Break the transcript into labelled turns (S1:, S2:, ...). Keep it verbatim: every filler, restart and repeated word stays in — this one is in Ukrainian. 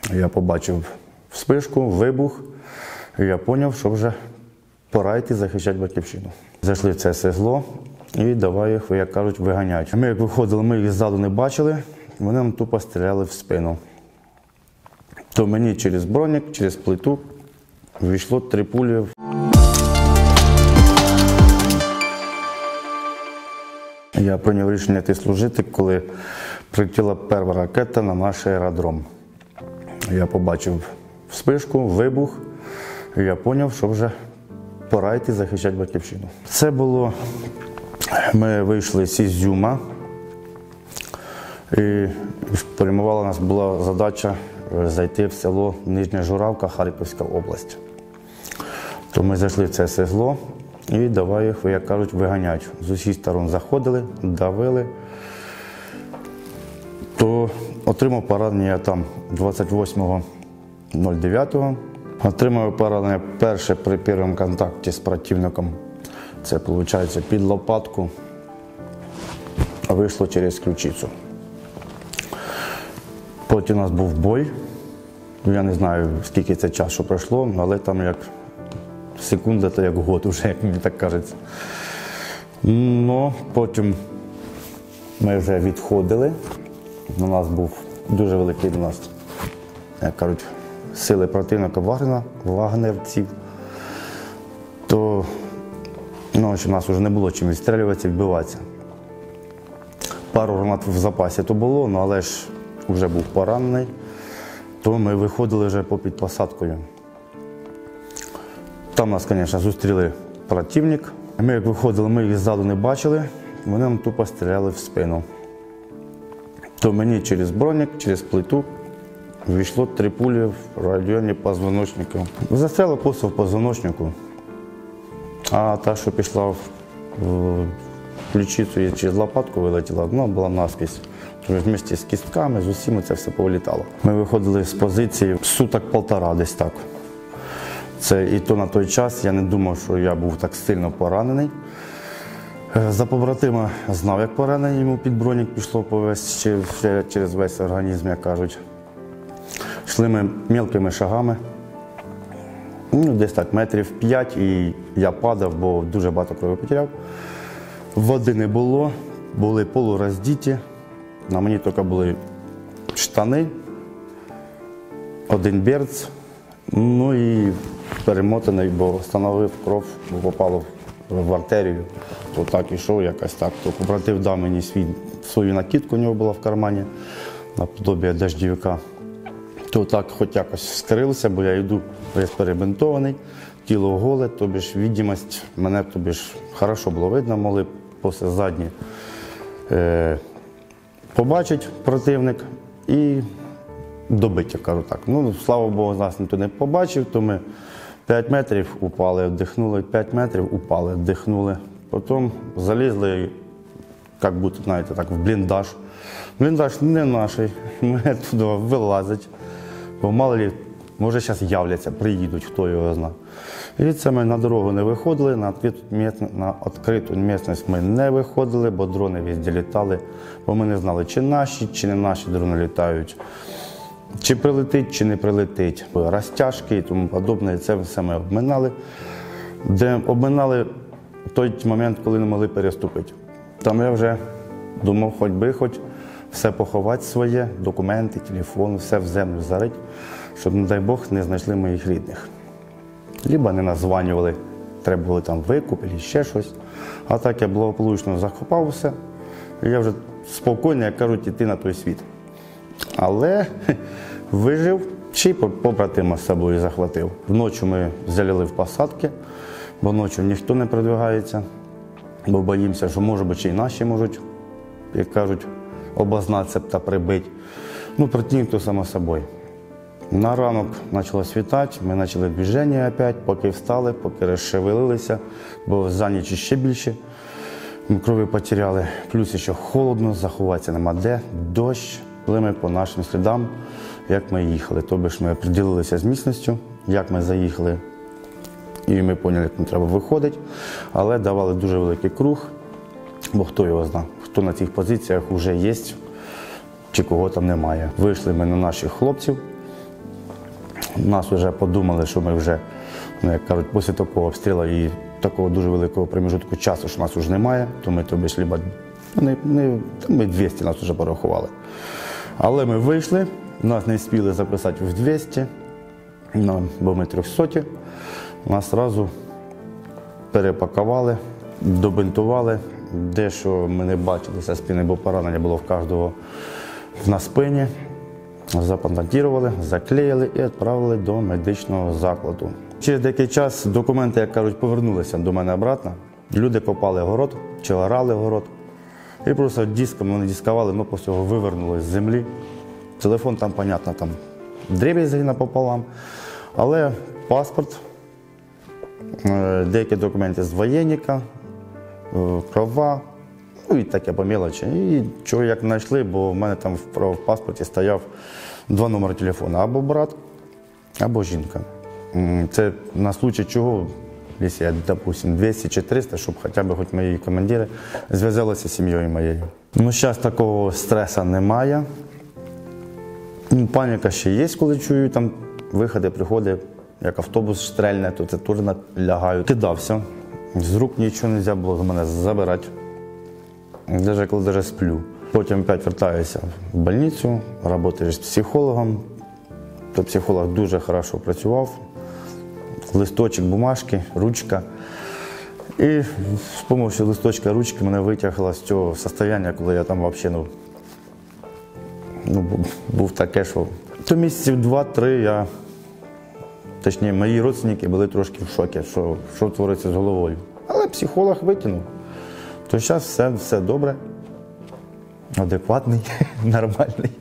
S1: Я побачив вспишку, вибух, і я зрозумів, що вже пора йти захищати батьківщину. Зайшли в це ССЛО і давай їх, як кажуть, виганяти. Ми як виходили, ми їх ззаду не бачили, вони нам тупо стріляли в спину. То мені через бронік, через плиту війшло три пулі. Я прийняв рішення йти служити, коли прилетіла перша ракета на наш аеродром. Я побачив вспишку, вибух, і я зрозумів, що вже пора йти захищати батьківщину. Це було, ми вийшли з Ізюма, і прямувала у нас була задача зайти в село Нижня Журавка, Харківська область. То ми зайшли в це ССЛО і давай їх, як кажуть, виганяти. З усіх сторон заходили, давили. То отримав поранення там двадцять восьмого дев'ятого. Отримав поранення перше при першому контакті з противником. Це, виходить, під лопатку, а вийшло через ключицю. Потім у нас був бой. Я не знаю, скільки це часу пройшло, але там як секунда, то як год вже, як мені так кажеться. Ну, потім ми вже відходили. У нас був дуже великий, у нас, як кажуть, сили противника Вагнера, вагнерців. То ночі у нас вже не було чим відстрілюватися, відбиватися. Пару гранат в запасі то було, але ж вже був поранений, то ми виходили вже попід посадкою. Там нас, звісно, зустріли противник. Ми як виходили, ми їх ззаду не бачили, вони нам тупо стріляли в спину. То мені через бронік, через плиту війшло три пулі в районі позвоночника. Застряла просто в позвоночнику, а та, що пішла в ключицю і через лопатку вилетіла, вона була наскрізь. Вместе з кістками, з усіма це все повилітало. Ми виходили з позиції суток полтора десь так. Це і то на той час я не думав, що я був так сильно поранений. За побратима знав, як поранений, йому під бронік пішло повесь, через весь організм, як кажуть. Йшли ми мілкими шагами, ну, десь так метрів п'ять, і я падав, бо дуже багато крові потеряв. Води не було, були полуроздіті. На мені тільки були штани, один берц, ну і перемотаний, бо встановив кров, бо попало в артерію. То так ішов якось так. То побратив дав мені свій, свою накидку, у нього була в кармані, наподобі дождівика. То так хоч якось скрився, бо я йду весь перебинтований, тіло голе, тобі ж відомість, мене тобі ж хорошо було видно, могли після задні. Е Побачить противник і добить, я кажу так. Ну, слава Богу, нас ніхто не побачив, то ми п'ять метрів упали, вдихнули, п'ять метрів упали, вдихнули. Потім залізли, як будто, знаєте, так, в бліндаж. Бліндаж не наш, ми туди вилазять, бо мало ли, може зараз являться, приїдуть, хто його знає. І це ми на дорогу не виходили, на відкриту, на відкриту місцевість ми не виходили, бо дрони везде літали, бо ми не знали, чи наші, чи не наші дрони літають, чи прилетить, чи не прилетить. Розтяжки і тому подобне, це все ми обминали, де обминали той момент, коли не могли переступити. Там я вже думав, хоч би, хоч все поховати своє, документи, телефон, все в землю зарить, щоб, не дай Бог, не знайшли моїх рідних. Либо не названювали, треба було там викуп або ще щось. А так я благополучно захопав все, і я вже спокійно, як кажуть, йти на той світ. Але вижив, чи побратима з собою захватив. Вночі ми залили в посадки, бо ночі ніхто не продвигається, бо боїмося, що, може бути, і наші можуть, як кажуть, обознатися та прибити. Ну, противник то само собою. На ранок почало світати, ми почали движення опять, поки встали, поки розшевелилися, бо за ніч ще більше крові потеряли. Плюс ще холодно, заховатися нема де, дощ. Коли ми по нашим слідам, як ми їхали, тобто ж ми оприділилися з місцевістю, як ми заїхали, і ми зрозуміли, як нам треба виходити, але давали дуже великий круг, бо хто його знає, хто на цих позиціях вже є, чи кого там немає. Вийшли ми на наших хлопців, Нас вже подумали, що ми вже, ну, як кажуть, після такого обстрілу і такого дуже великого проміжутку часу, що нас вже немає, то ми тобі йшли, не, не, ми двісті нас вже порахували. Але ми вийшли, нас не встигли записати в двісті, ну, бо ми трьохсоті. Нас одразу перепакували, добинтували. Дещо ми не бачили зі спини, бо поранення було в кожного на спині. Запатентували, заклеїли і відправили до медичного закладу. Через деякий час документи, як кажуть, повернулися до мене обратно. Люди копали город, чи орали город. І просто диском вони дискували, ну, після цього вивернули з землі. Телефон там, понятно, там дріб'язки напополам. Але паспорт, деякі документи з воєнника, права, ну і таке по мелочі. І чого як знайшли, бо в мене там в паспорті стояв два номери телефону. Або брат, або жінка. Це на случай чого, якщо я, допустим, двісті чи триста, щоб хоча б хоч мої командири зв'язалися з сім'єю моєю. Ну, зараз такого стресу немає. Паніка ще є, коли чую там виходи, приходи, як автобус стрельне, то це теж лягаю. Кидався, з рук нічого не можна було з мене забирати, навіть коли навіть сплю. Потім опять вертаюся в больницю, працюю з психологом. То психолог дуже добре працював. Листочок бумажки, ручка. І з допомогою листочка ручки мене витягла з цього стану, коли я там взагалі, ну, ну, був таке, що... То місяців два-три я, точніше, мої родственники були трошки в шокі, що, що твориться з головою. Але психолог витягнув. То зараз все, все добре, адекватний, нормальний.